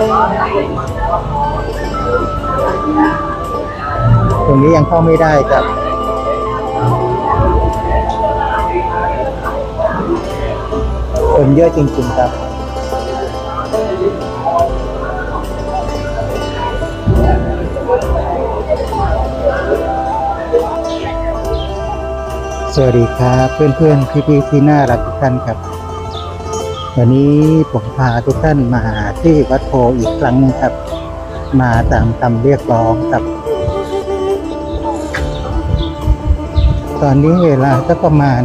ตรงนี้ยังเข้าไม่ได้ครับคนเยอะจริงๆครับสวัสดีครับเพื่อนๆพี่ๆที่น่ารักทุกท่านครับวันนี้ผมพาทุกท่านมาที่วัดโพอีกครั้งนึงครับมาตามคำเรียกร้องครับตอนนี้เวลาก็ประมาณ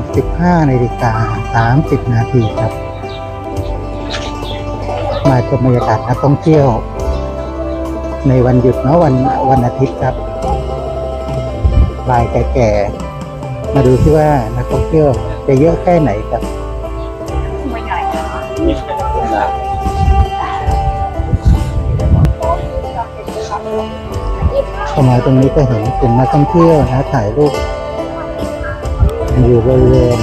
15:30 นาทีครับมาชมบรรยากาศนักท่องเที่ยวในวันหยุดเนาะวันอาทิตย์ครับลายแก่ๆมาดูที่ว่านักท่องเที่ยวจะเยอะแค่ไหนครับเข้ามาตรงนี้ก็เห็นกลุ่มนักท่องเที่ยวนะถ่ายรูปอยู่บริเวณ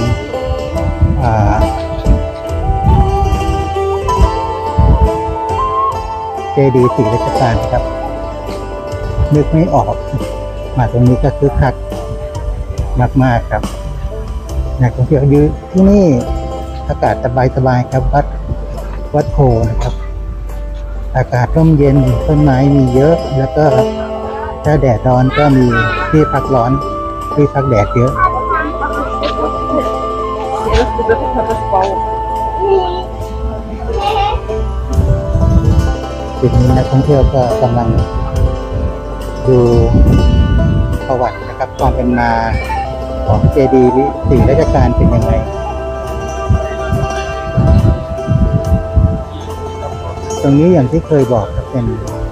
เจดีย์ศรีรัชกาลครับนึกไม่ออกมาตรงนี้ก็คือคักมากๆครับนักท่องเที่ยวอยู่ที่นี่อากาศสบายๆครับวัดโพนะครับอากาศร่มเย็นต้นไม้มีเยอะแล้วก็ถ้าแดดร้อนก็มีที่พักร้อนที่พักแดดเยอะจุดนี้นักท่องเที่ยวก็กำลังดูประวัตินะครับความเป็นมาของเจดีย์ศรีรัชกาลเป็นยังไงตรงนี้อย่างที่เคยบอกครับเป็น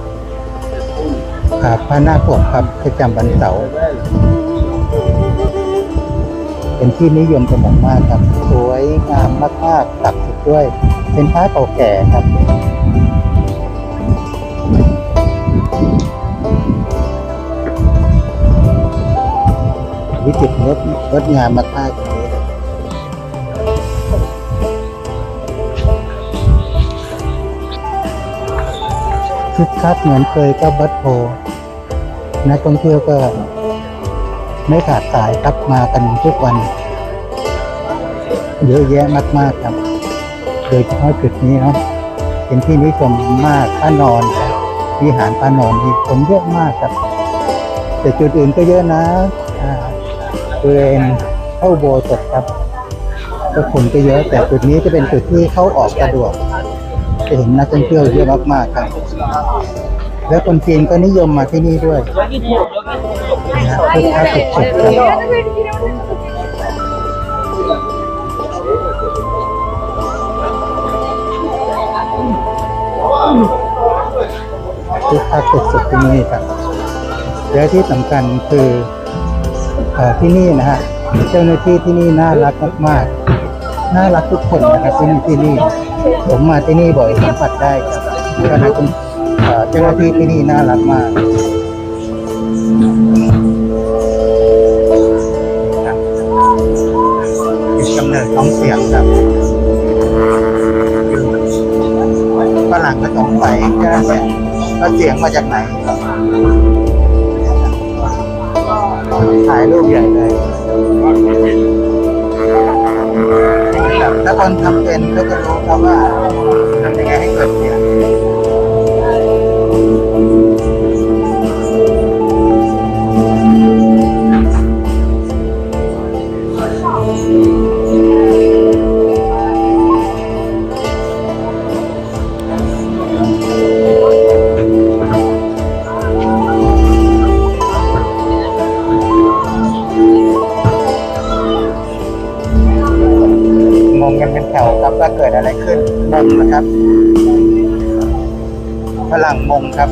พระนาคปกครับประจำวันเสาร์เป็นที่นิยมเป็นอย่างมากครับสวยงามมากๆศักดิ์สิทธิ์ด้วยเป็นพระเก่าแก่ครับวิจิตรงดงามมากๆอย่างนี้คึกคักเหมือนเคยกับวัดโพนักท่องเที่ยวก็ไม่ขาดสายครับมากันทุกวันเยอะแยะมากๆครับโดยเฉพาะจุดนี้เนาะเป็นที่นิยมมากพระนอนวิหารพระนอนนี่คนเยอะมากครับแต่จุดอื่นก็เยอะนะบริเวณเข้าโบสถ์ครับก็คนก็เยอะแต่จุดนี้จะเป็นจุดที่เข้าออกสะดวกจะเห็นนักท่องเที่ยวเยอะมากๆครับและคนจีนก็นิยมมาที่นี่ด้วยคือสุดๆครับคือสุดๆที่นี่ครับและที่สำคัญคือที่นี่นะฮะเจ้าหน้าที่ที่นี่น่ารักมากๆน่ารักทุกคนนะครับที่นี่ผมมาที่นี่บ่อยสัมผัสได้ครับเจ้าหน้าที่ที่นี่น่ารักมากเป็นกำเนิดของเสียงครับฝรั่งก็ต้องไปแค่นั้นแหละแล้วเสียงมาจากไหนถ่ายรูปใหญ่เลยถ้าคนทำเป็นก็จะรู้ครับว่าทำยังไงให้เกิดเสียงงงกันเป็นแถวครับว่าเกิดอะไรขึ้นงงนะครับฝรั่งงงครับ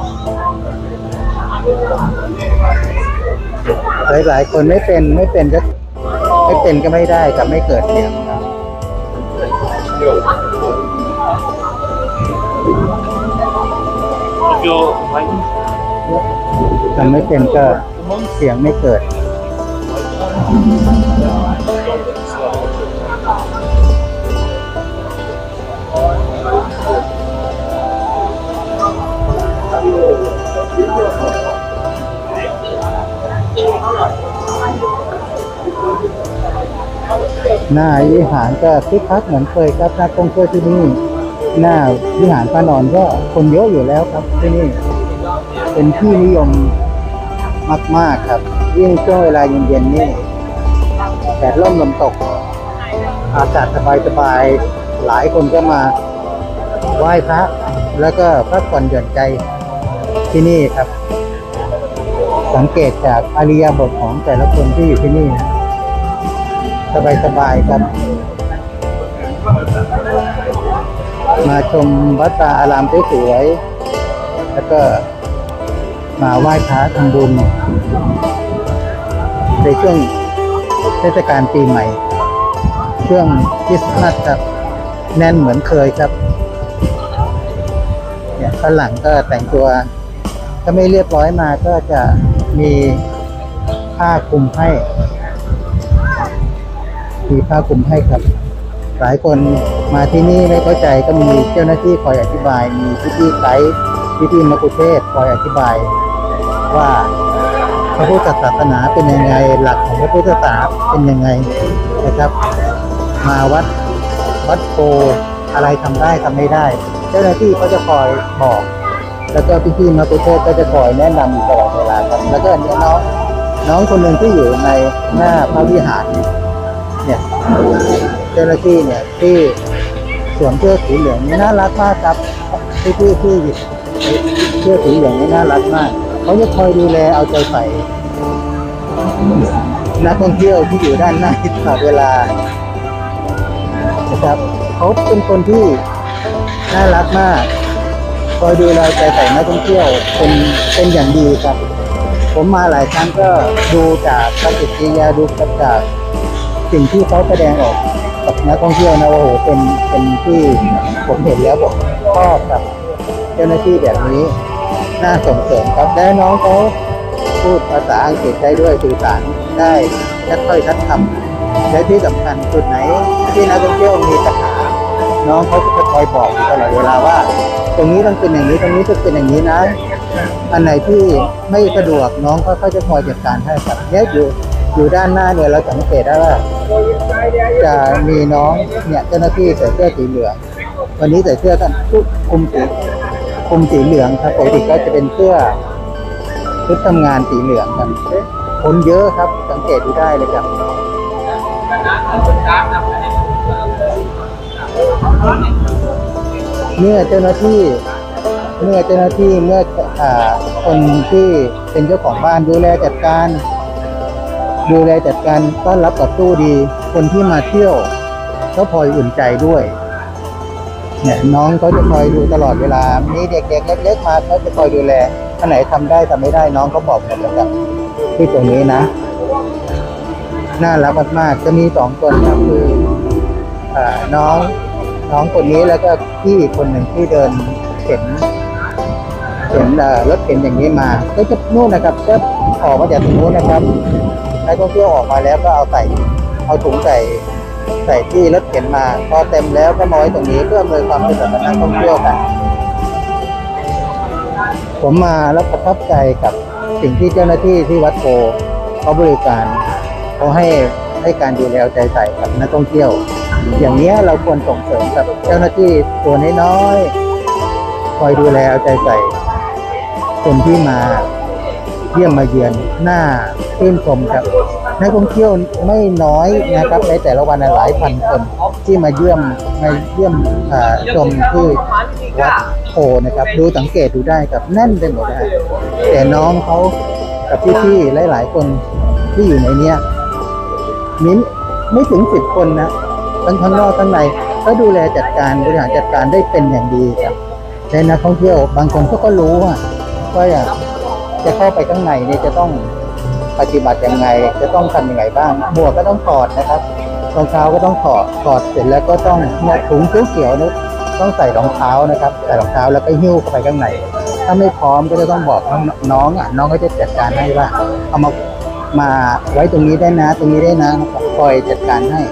หลายคนไม่เป็นก็ไม่ได้กับไม่เกิดเสียงครับทำไม่เป็นก็เสียงไม่เกิดหน้าวิหารก็คึกคักเหมือนเคยครับนักท่องเที่ยวที่นี่หน้าวิหารพระนอนก็คนเยอะอยู่แล้วครับที่นี่เป็นที่นิยมมากๆครับยิ่งช่วงเวลาเย็นๆนี่แดดร่มลมตกอากาศสบายๆหลายคนก็มาไหว้พระแล้วก็พักผ่อนหย่อนใจที่นี่ครับสังเกตจากอิริยาบถของแต่ละคนที่อยู่ที่นี่นะสบายๆครับมาชมวัดตาอารามสวยๆแล้วก็มาไหว้พระทำบุญในช่วงเทศกาลปีใหม่ช่วงคริสต์มาสครับแน่นเหมือนเคยครับเนี่ยฝรั่งก็แต่งตัวถ้าไม่เรียบร้อยมาก็จะมีผ้าคลุมให้ครับหลายคนมาที่นี่ไม่เข้าใจก็มีเจ้าหน้าที่คอยอธิบายมีพี่ไกด์พี่มัคคุเทศก์คอยอธิบายว่าพระพุทธศาสนาเป็นยังไงหลักของพระพุทธศาสนาเป็นยังไงนะครับมาวัดโพอะไรทำได้ทำไม่ได้เจ้าหน้าที่เขาจะคอยบอกแล้วก็พี่มัคคุเทศก์ก็จะคอยแนะนำอยู่ตลอดเวลาครับแล้วก็เนี่ยน้องคนหนึ่งที่อยู่ในหน้าพระวิหารเนี่ยเจ้าหน้าที่เนี่ยที่สวมเสื้อสีเหลืองนี่น่ารักมากครับที่เสื้อสีเหลืองนี่น่ารักมากเขาจะคอยดูแลเอาใจใส่นักท่องเที่ยวที่อยู่ด้านหน้าตลอดเวลานะครับเขาเป็นคนที่น่ารักมากคอยดูแลใจใส่นักท่องเที่ยวเป็นอย่างดีครับผมมาหลายครั้งก็ดูจากปฏิกิริยาดูจากสิ่งที่เขาแสดงออกกับนักท่องเที่ยวนะโอ้โหเป็นที่ผมเห็นแล้วบอกชอบกับเจ้าหน้าที่แบบนี้น่าส่งเสริมครับได้น้องเขาพูดภาษาอังกฤษได้ด้วยสื่อสารได้ชัดถ้อยชัดคำและที่สำคัญจุดไหนที่นักท่องเที่ยวมีปัญหาน้องเขาจะคอยบอกอยู่ตลอดเวลาว่าตรงนี้ต้องเป็นอย่างนี้ตรงนี้ต้องเป็นอย่างนี้นะอันไหนที่ไม่สะดวกน้องเขาจะคอยจัดการให้ครับเนี่ยอยู่ด้านหน้าเนี่ยเราสังเกตได้ว่าจะมีน้องเนี่ยเจ้าหน้าที่ใส่เสื้อสีเหลืองวันนี้ใส่เสื้อกันคุมสีเหลืองครับปกติก็จะเป็นเสื้อชุดทำงานสีเหลืองครับคนเยอะครับสังเกตดูได้เลยครับเมื่อเจ้าหน้าที่คนที่เป็นเจ้าของบ้านดูแลจัดการต้อนรับกับตู้ดีคนที่มาเที่ยวก็พลอยอุ่นใจด้วยเนี่ยน้องเขาจะคอยดูตลอดเวลามีเด็กๆเล็กๆมาเขาจะคอยดูแลอันไหนทำได้ทำไม่ได้น้องเขาบอกหมดเลยครับที่ตรงนี้นะน่ารักมากๆจะมี2คนครับคือน้องคนนี้แล้วก็พี่คนหนึ่งที่เดินเข็นรถเข็นอย่างนี้มาก็จะนู่นนะครับก็ออกมาจากตรงนู้นนะครับนักท่องเที่ยวออกมาแล้วก็เอาถุงใส่ที่รถเข็นมาพอเต็มแล้วก็มาไว้ตรงนี้เพื่ออำนวยความสะดวกกับนักท่องเที่ยวกันผมมาแล้วประทับใจกับสิ่งที่เจ้าหน้าที่ที่วัดโพเขาบริการเขาให้การดูแลใจใส่กับนักท่องเที่ยวอย่างนี้เราควรส่งเสริมกับเจ้าหน้าที่ตัวน้อยๆคอยดูแลเอาใจใส่คนที่มาเยี่ยมมาเยือนหน้าชื่นชมครับนักท่องเที่ยวไม่น้อยนะครับในแต่ละวันหลายพันคนที่มาเยี่ยมชมที่วัดโพนะครับดูสังเกตดูได้ครับแน่นไปหมดนะแต่น้องเขากับพี่ๆหลายๆคนที่อยู่ในเนี้ยมิ้นไม่ถึง10 คนนะทั้งข้างนอกข้างในก็ดูแลจัดการบริหารจัดการได้เป็นอย่างดีครับในนักท่องเที่ยวบางคนก็รู้ว่าจะเข้าไปข้างในเนี่ยจะต้องปฏิบัติยังไงจะต้องทำยังไงบ้างหมวกก็ต้องถอดนะครับรองเท้าก็ต้องถอดเสร็จแล้วก็ต้องถุงเขียวๆนะต้องใส่รองเท้านะครับใส่รองเท้าแล้วก็หิ้วเข้าไปข้างในถ้าไม่พร้อมก็จะต้องบอกน้องก็จะจัดการให้ว่าเอามาไว้ตรงนี้ได้นะตรงนี้ได้นะคอยจัดการให้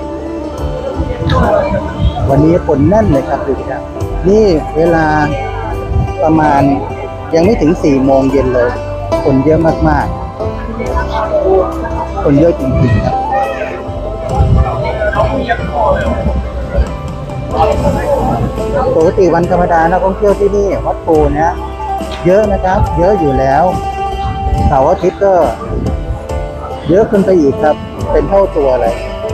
วันนี้คนแน่นเลยครับดูครับนี่เวลาประมาณยังไม่ถึง4 โมงเย็นเลยคนเยอะมากๆคนเยอะจริงๆครับปกติวันธรรมดานักท่องเที่ยวที่นี่วัดโพเนี้ยเยอะนะครับ เยอะอยู่แล้วเสาร์อาทิตย์ก็เยอะขึ้นไปอีกครับเป็นเท่าตัวเลย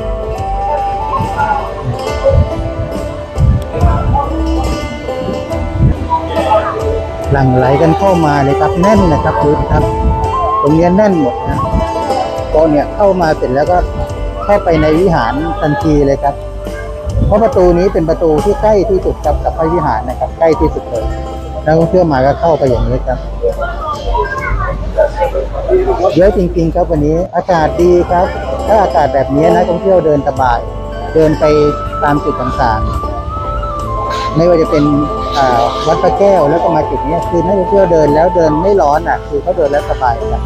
หลั่งไหลกันเข้ามาเลยครับแน่นนะครับดูครับตรงนี้แน่นหมดนะก็เนี่ยเข้ามาเสร็จแล้วก็เข้าไปในวิหารทันทีเลยครับเพราะประตูนี้เป็นประตูที่ใกล้ที่สุดกับพระวิหารนะครับใกล้ที่สุดเลยนักท่องเที่ยวมาก็เข้าไปอย่างนี้ครับเยอะจริงๆครับวันนี้อากาศดีครับถ้าอากาศแบบนี้นักท่องเที่ยวเดินสบายเดินไปตามจุดต่างๆไม่ว่าจะเป็นวัดพระแก้วแล้วก็มาจุดนี้คือนักท่องเที่ยวเดินแล้วเดินไม่ร้อนคือเขาเดินแล้วสบายครับ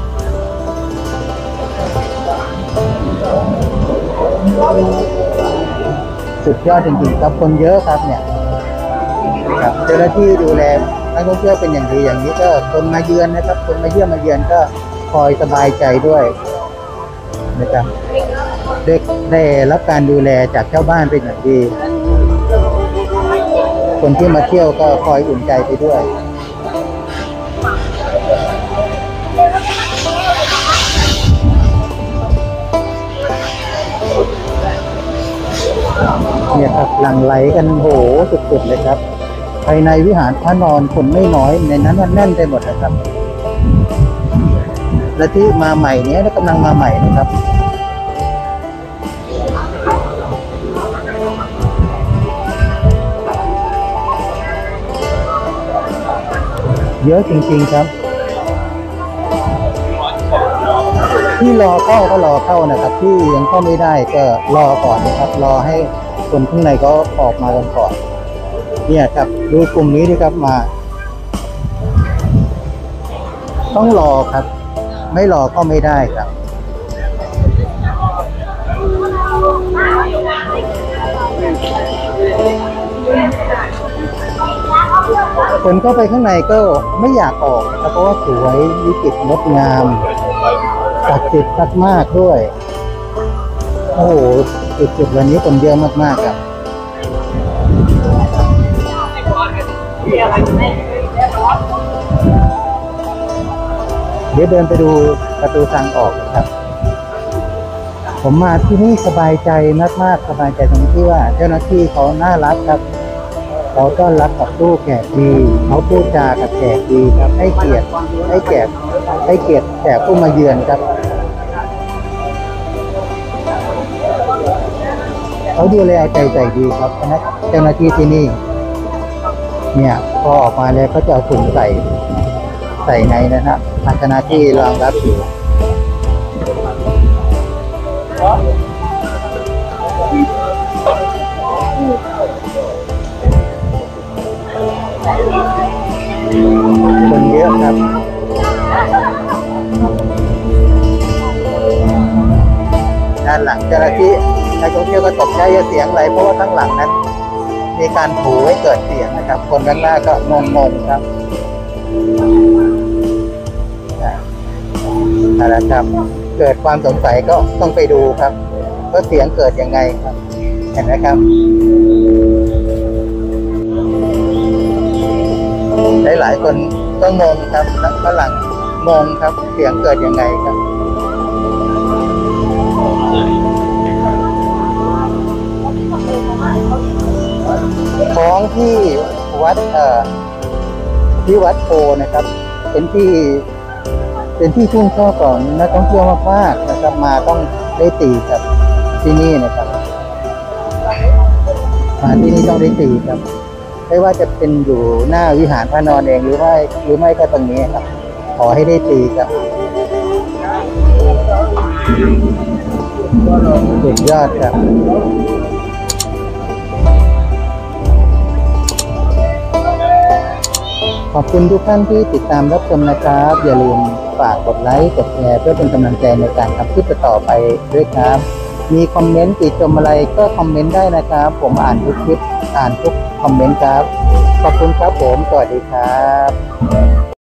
สุดยอดจริงๆครับคนเยอะครับเนี่ยครับเจ้าหน้าที่ดูแลนักท่องเที่ยวเป็นอย่างดีอย่างนี้ก็คนมาเยือนนะครับคนมาเยี่ยมมาเยือนก็คอยสบายใจด้วยนะครับได้รับการดูแลจากชาวบ้านเป็นอย่างดีคนที่มาเที่ยวก็คอยอุ่นใจไปด้วยเนี่ยครับหลั่งไหลกันโหสุดๆเลยครับภายในวิหารพระนอนคนไม่น้อยในนั้นมันแน่นไปหมดนะครับและที่มาใหม่เนี้ยกำลังมาใหม่นะครับเยอะจริงๆครับที่รอเข้าก็รอเข้านะครับที่ยังเข้าไม่ได้ก็รอก่อนนะครับรอให้คนข้างในก็ออกมากันก่อนเนี่ยครับดูกลุ่มนี้ดีครับมาต้องรอครับไม่รอก็ไม่ได้ครับคนเข้าไปข้างในก็ไม่อยากออกเพราะว่าสวยวิจิตรงดงามศักดิ์สิทธิ์มากๆด้วยโอ้โหจุดวันนี้คนเยอะมากๆครับเดี๋ยวเดินไปดูประตูทางออกครับผมมาที่นี่สบายใจมากๆสบายใจตรงที่ว่าเจ้าหน้าที่เขาน่ารักครับเขาต้อนรับกับตู้แขกดีเขาพูดจากับแขกดีครับให้เกียรติแขกผู้มาเยือนครับเขาดูแลใจดีครับนะเจ้าหน้าที่ที่นี่เนี่ยพอออกมาแล้วเขาจะเอาถุงใส่ในนะครับภาชนะที่รองรับอยู่คนเยอะครับด้านหลังเจ้าหน้าที่นักท่องเที่ยวก็ตกใจเสียงอะไรเพราะว่าข้างหลังนั้นมีการถูให้เกิดเสียงนะครับคนด้านหน้าก็งงๆครับนะครับเกิดความสงสัยก็ต้องไปดูครับว่าเสียงเกิดยังไงครับเห็นไหมครับหลายคนก็งงครับนักฝรั่งงงครับเสียงเกิดยังไงครับท้องที่วัดโพนะครับเป็นที่ชื่นชอบของนักท่องเที่ยวมากๆนะครับมาต้องได้ตีครับที่นี่นะครับมาที่นี่ต้องได้ตีครับไม่ว่าจะเป็นอยู่หน้าวิหารพระนอนเองหรือไม่ก็ตรงนี้ครับขอให้ได้ตีครับสุดยอดครับขอบคุณทุกท่านที่ติดตามรับชมนะครับอย่าลืมฝากกดไลค์กดแชร์เพื่อเป็นกำลังใจในการทำคลิปต่อไปด้วยครับมีคอมเมนต์ติชมอะไรก็คอมเมนต์ได้นะครับผมอ่านทุกคลิปอ่านทุกคอมเมนต์ครับขอบคุณครับผมสวัสดีครับ